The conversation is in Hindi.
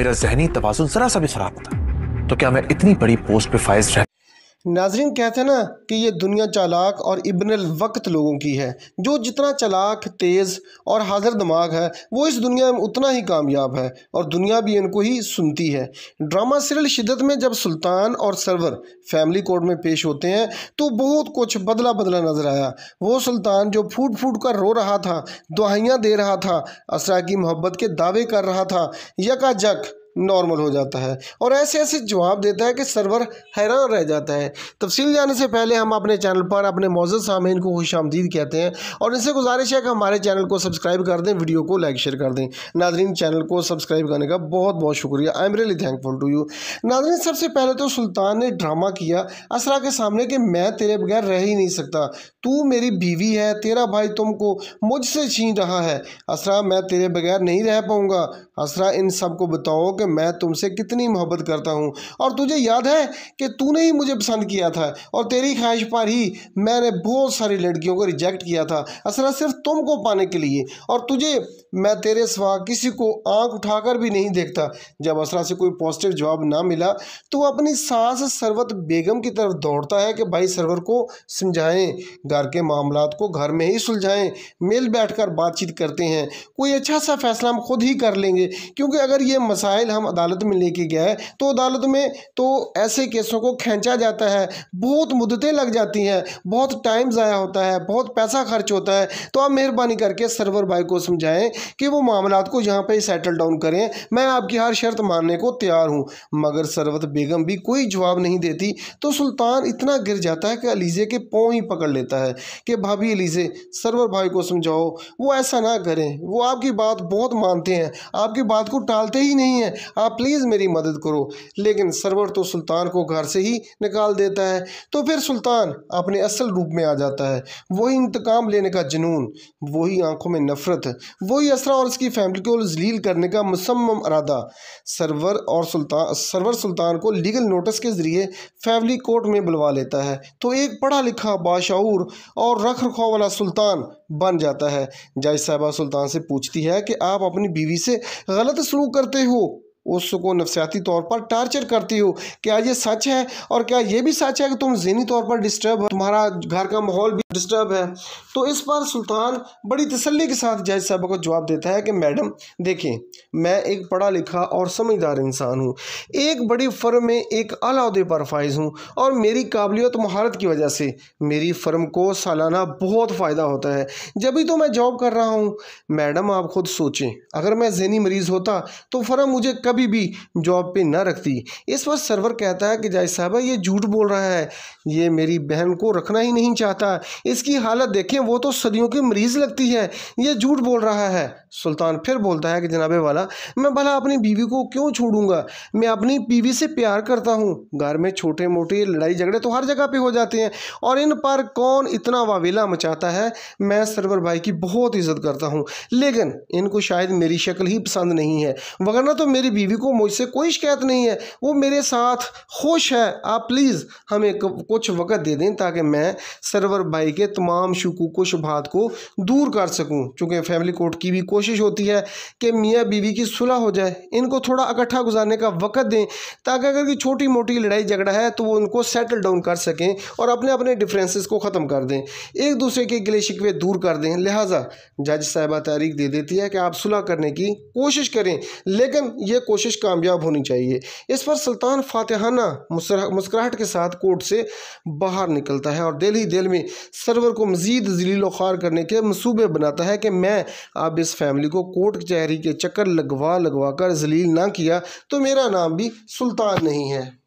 मेरा जहनी तवाज़ुन जरा सा भी खराब होता तो क्या मैं इतनी बड़ी पोस्ट पे फाइज रह। नाजरीन, कहते हैं ना कि ये दुनिया चालाक और इब्नुल वक्त लोगों की है। जो जितना चालाक, तेज़ और हाजिर दिमाग है वो इस दुनिया में उतना ही कामयाब है और दुनिया भी इनको ही सुनती है। ड्रामा सीरियल शिद्दत में जब सुल्तान और सरवर फैमिली कोर्ट में पेश होते हैं तो बहुत कुछ बदला बदला नजर आया। वो सुल्तान जो फूट फूट कर रो रहा था, दुआइयाँ दे रहा था, असरा की मोहब्बत के दावे कर रहा था, यकाजक नॉर्मल हो जाता है और ऐसे ऐसे जवाब देता है कि सरवर हैरान रह जाता है। तफसील जाने से पहले हम अपने चैनल पर अपने मौजूद सामीन को खुशामदीद कहते हैं और इनसे गुजारिश है कि हमारे चैनल को सब्सक्राइब कर दें, वीडियो को लाइक शेयर कर दें। नाजरीन, चैनल को सब्सक्राइब करने का बहुत बहुत शुक्रिया। I am really thankful to you. नाजरीन, सबसे पहले तो सुल्तान ने ड्रामा किया असरा के सामने कि मैं तेरे बगैर रह ही नहीं सकता, तू मेरी बीवी है, तेरा भाई तुमको मुझसे छीन रहा है। असरा, मैं तेरे बगैर नहीं रह पाऊंगा। असरा, इन सबको बताओ कि मैं तुमसे कितनी मोहब्बत करता हूँ और तुझे याद है कि तूने ही मुझे पसंद किया था और तेरी ख्वाहिश पर ही मैंने बहुत सारी लड़कियों को रिजेक्ट किया था, असरा सिर्फ तुमको पाने के लिए, और तुझे मैं तेरे सिवा किसी को आंख उठाकर भी नहीं देखता। जब असरा से कोई पॉजिटिव जवाब ना मिला तो वो अपनी सास सरवत बेगम की तरफ दौड़ता है कि भाई सरवर को समझाएं, घर के मामलात को घर में ही सुलझाएं, मिल बैठकर बातचीत करते हैं, कोई अच्छा सा फैसला हम खुद ही कर लेंगे, क्योंकि अगर ये मसाइल हम अदालत में लेके गए तो अदालत में तो ऐसे केसों को खींचा जाता है, बहुत मुद्दतें लग जाती हैं, बहुत टाइम ज़ाया होता है, बहुत पैसा खर्च होता है। तो आप मेहरबानी करके सरवर भाई को समझाएं कि वो मामलात को यहाँ पे सेटल डाउन करें, मैं आपकी हर शर्त मानने को तैयार हूँ। मगर सरवत बेगम भी कोई जवाब नहीं देती तो सुल्तान इतना गिर जाता है कि अलीज़े के पाँव ही पकड़ लेता है कि भाभी अलीज़े, सरवर भाई को समझाओ, वो ऐसा ना करें, वो आपकी बात बहुत मानते हैं, आपकी बात को टालते ही नहीं हैं, आप प्लीज़ मेरी मदद करो। लेकिन सरवर तो सुल्तान को घर से ही निकाल देता है। तो फिर सुल्तान अपने असल रूप में आ जाता है, वही इंतकाम लेने का जुनून, वही आंखों में नफरत, वही असरा और उसकी फैमिली को जलील करने का मुसम्मम इरादा। सरवर सुल्तान को लीगल नोटिस के ज़रिए फैमिली कोर्ट में बुलवा लेता है तो एक पढ़ा लिखा, बाशऊर और रख रखाव वाला सुल्तान बन जाता है। जज साहिबा सुल्तान से पूछती है कि आप अपनी बीवी से गलत सलूक करते हो, उसको नफसियाती तौर पर टार्चर करती हो, क्या ये सच है? और क्या ये भी सच है कि तुम ज़हनी तौर पर डिस्टर्ब हो, तुम्हारा घर का माहौल भी डिस्टर्ब है? तो इस पर सुल्तान बड़ी तसल्ली के साथ जज साहब को जवाब देता है कि मैडम देखिए, मैं एक पढ़ा लिखा और समझदार इंसान हूँ, एक बड़ी फर्म में एक आला ओहदे पर फाइज हूँ और मेरी काबिलियत महारत की वजह से मेरी फर्म को सालाना बहुत फ़ायदा होता है, जब भी तो मैं जॉब कर रहा हूँ। मैडम, आप खुद सोचें, अगर मैं ज़हनी मरीज़ होता तो फर्म मुझे कभी भी जॉब पे ना रखती। इस पर सरवर कहता है कि जज साहबा, ये झूठ बोल रहा है, ये मेरी बहन को रखना ही नहीं चाहता, इसकी हालत देखें, वो तो सदियों की मरीज लगती है, ये झूठ बोल रहा है। सुल्तान फिर बोलता है कि जनाबे वाला, मैं भला अपनी बीवी को क्यों छोड़ूंगा, मैं अपनी बीवी से प्यार करता हूँ। घर में छोटे मोटे लड़ाई झगड़े तो हर जगह पे हो जाते हैं और इन पर कौन इतना वावेला मचाता है। मैं सरवर भाई की बहुत इज्जत करता हूँ, लेकिन इनको शायद मेरी शक्ल ही पसंद नहीं है, वरना तो मेरी बीवी को मुझसे कोई शिकायत नहीं है, वो मेरे साथ खुश है। आप प्लीज़ हमें कुछ वक्त दे दें ताकि मैं सरवर भाई के तमाम शुकूक व शुबहात को दूर कर सकूं, चूँकि फैमिली कोर्ट की भी कोशिश होती है कि मियाँ बीवी की सुलह हो जाए, इनको थोड़ा इकट्ठा गुजारने का वक्त दें ताकि अगर की छोटी मोटी लड़ाई झगड़ा है तो वो उनको सेटल डाउन कर सकें और अपने अपने डिफरेंसेस को ख़त्म कर दें, एक दूसरे के गिले शिकवे दूर कर दें। लिहाजा जज साहिबा तारीख दे देती है कि आप सुलह करने की कोशिश करें, लेकिन ये कोशिश कामयाब होनी चाहिए। इस पर सुल्तान फातिहाना मुस्कुराहट के साथ कोर्ट से बाहर निकलता है और दिल ही दिल में सरवर को मज़ीद ज़लील ख़ार करने के मंसूबे बनाता है कि मैं अब इस फैमिली को कोर्ट कचहरी के चक्कर लगवा कर ज़लील ना किया तो मेरा नाम भी सुल्तान नहीं है।